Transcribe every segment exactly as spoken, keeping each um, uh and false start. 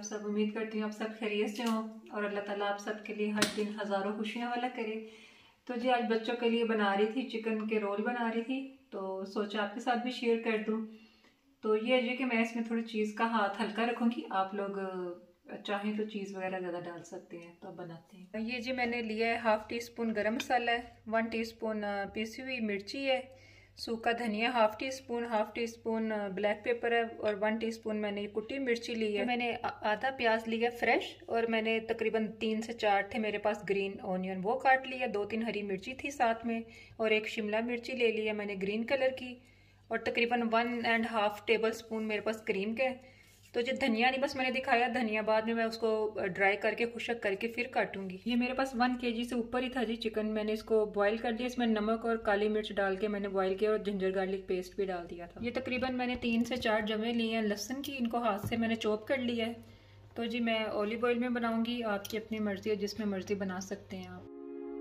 सब। उम्मीद करती हूँ आप सब खैरियत से हों और अल्लाह ताला आप सब के लिए हर दिन हज़ारों खुशियाँ वाला करे। तो जी आज बच्चों के लिए बना रही थी, चिकन के रोल बना रही थी, तो सोचा आपके साथ भी शेयर कर दूँ। तो ये है जी कि मैं इसमें थोड़ी चीज़ का हाथ हल्का रखूँगी, आप लोग चाहें तो चीज़ वगैरह ज़्यादा डाल सकते हैं। तो अब बनाते हैं। ये जी मैंने लिया है हाफ़ टी स्पून गरम मसाला है, वन टीस्पून पिसी हुई मिर्ची है, सूखा धनिया half teaspoon, half teaspoon black pepper है और वन टीस्पून मैंने कुटी मिर्ची ली है। मैंने आधा प्याज लिया फ्रेश और मैंने तकरीबन तीन से चार थे मेरे पास ग्रीन ऑनियन, वो काट लिया। दो तीन हरी मिर्ची थी साथ में और एक शिमला मिर्ची ले लिया मैंने ग्रीन कलर की और तकरीबन one and half tablespoon मेरे पास क्रीम के। तो जो धनिया नहीं बस मैंने दिखाया, धनिया बाद में मैं उसको ड्राई करके खुशक करके फिर काटूंगी। ये मेरे पास वन केजी से ऊपर ही था जी चिकन। मैंने इसको बॉईल कर दिया, इसमें नमक और काली मिर्च डाल के मैंने बॉईल किया और जिंजर गार्लिक पेस्ट भी डाल दिया था। ये तकरीबन मैंने तीन से चार जमे लिए हैं लहसुन की, इनको हाथ से मैंने चॉप कर लिया है। तो जी मैं ऑलिव ऑयल में बनाऊंगी, आपकी अपनी मर्जी है, जिसमें मर्जी बना सकते हैं आप।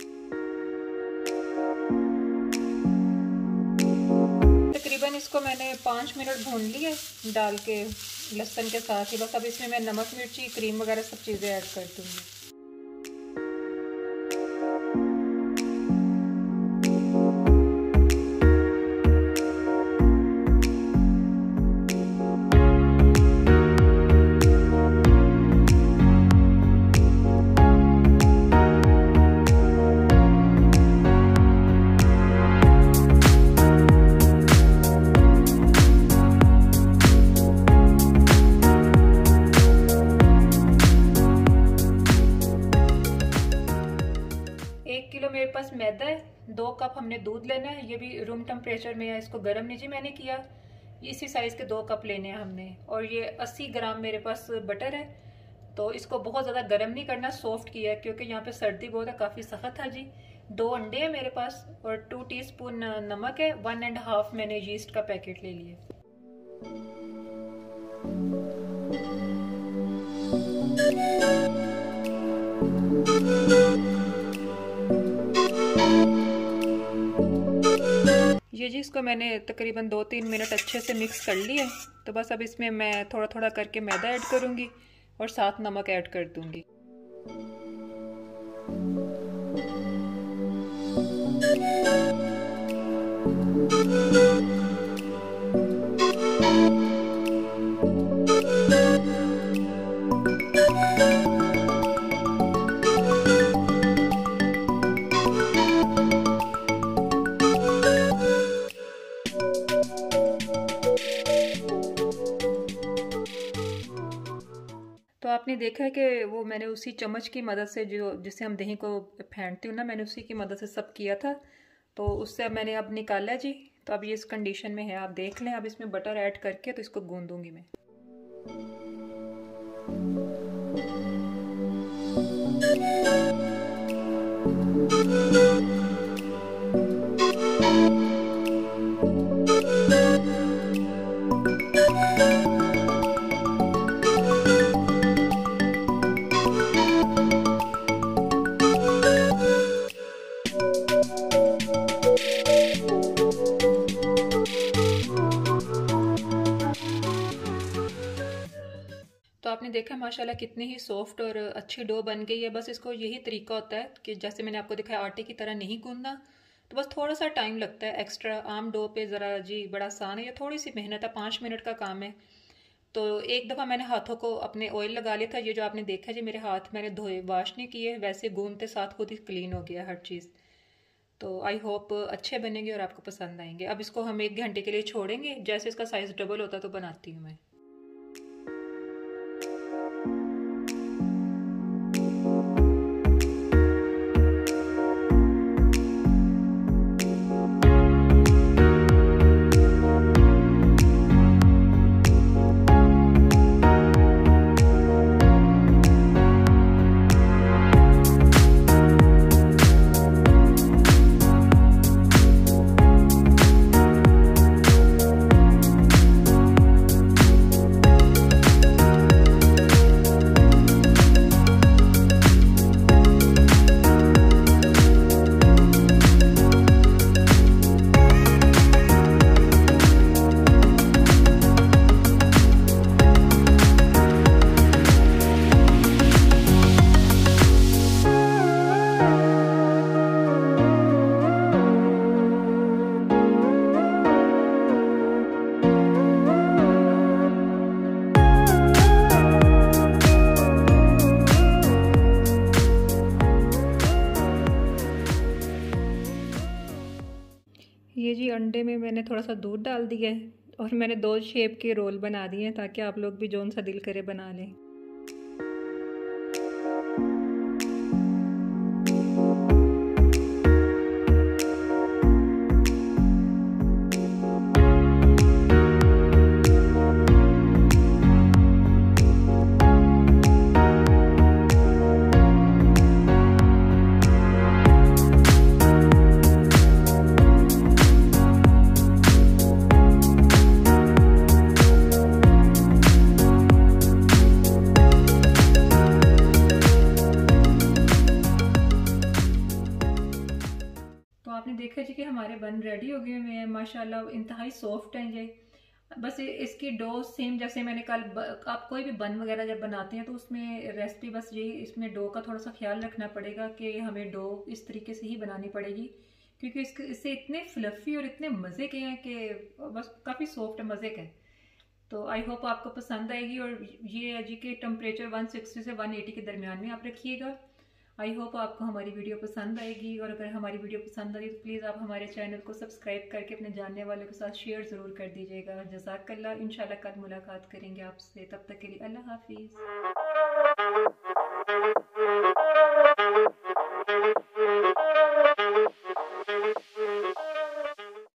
तकरीबन इसको मैंने पाँच मिनट भून लिए डाल के लहसुन के साथ ही। बस अब इसमें मैं नमक मिर्ची क्रीम वगैरह सब चीज़ें ऐड कर दूंगी। एक किलो मेरे पास मैदा है, दो कप हमने दूध लेना है, ये भी रूम टेम्परेचर में है, इसको गर्म नहीं जी मैंने किया। इसी साइज़ के दो कप लेने हैं हमने। और ये अस्सी ग्राम मेरे पास बटर है, तो इसको बहुत ज़्यादा गर्म नहीं करना, सॉफ्ट किया है क्योंकि यहाँ पे सर्दी बहुत है, काफ़ी सख्त है जी। दो अंडे हैं मेरे पास और टू टीस्पून नमक है, वन एंड हाफ मैंने यीस्ट का पैकेट ले लिया। ये जी इसको मैंने तकरीबन दो तीन मिनट अच्छे से मिक्स कर लिया। तो बस अब इसमें मैं थोड़ा थोड़ा करके मैदा ऐड करूँगी और साथ नमक ऐड कर दूँगी। तो आपने देखा है कि वो मैंने उसी चम्मच की मदद से, जो जिससे हम दही को फेंटती हूँ ना, मैंने उसी की मदद से सब किया था। तो उससे अब मैंने अब निकाला जी। तो अब ये इस कंडीशन में है, आप देख लें। अब इसमें बटर ऐड करके तो इसको गूंदूंगी मैं। तो आपने देखा माशाल्लाह कितनी ही सॉफ्ट और अच्छी डो बन गई है। बस इसको यही तरीका होता है कि जैसे मैंने आपको दिखाया आटे की तरह नहीं गूंदना, तो बस थोड़ा सा टाइम लगता है एक्स्ट्रा। आम डो पे ज़रा जी बड़ा आसान है, ये थोड़ी सी मेहनत है, पाँच मिनट का काम है। तो एक दफ़ा मैंने हाथों को अपने ऑयल लगा लिया था, ये जो आपने देखा जी मेरे हाथ मैंने धोए, वॉश नहीं किए, वैसे गूंदते साथ खुद ही क्लीन हो गया हर चीज़। तो आई होप अच्छे बनेंगे और आपको पसंद आएंगे। अब इसको हम एक घंटे के लिए छोड़ेंगे, जैसे इसका साइज़ डबल होता तो बनाती हूँ मैं। अंडे में मैंने थोड़ा सा दूध डाल दिया है और मैंने दो शेप के रोल बना दिए हैं ताकि आप लोग भी जौन सा दिल करे बना लें। आपने देखा जी कि हमारे बन रेडी हो गए हुए हैं माशाल्लाह, इंतहाई सॉफ्ट हैं ये। बस इसकी डो सेम जैसे मैंने कल, आप कोई भी बन वगैरह जब बनाते हैं तो उसमें रेसिपी बस यही, इसमें डो का थोड़ा सा ख्याल रखना पड़ेगा कि हमें डो इस तरीके से ही बनानी पड़ेगी, क्योंकि इसके इससे इतने फ्लफ़ी और इतने मज़े के हैं कि बस काफ़ी सॉफ्ट मज़े के। तो आई होप आपको पसंद आएगी। और ये है जी के टेम्परेचर वन सिक्सटी से वन एटी के दरमियान में आप रखिएगा। आई होप आपको हमारी वीडियो पसंद आएगी, और अगर हमारी वीडियो पसंद आई तो प्लीज़ आप हमारे चैनल को सब्सक्राइब करके अपने जानने वालों के साथ शेयर ज़रूर कर दीजिएगा। जज़ाकल्लाह। इंशाल्लाह कल मुलाकात करेंगे आपसे, तब तक के लिए अल्लाह हाफिज़।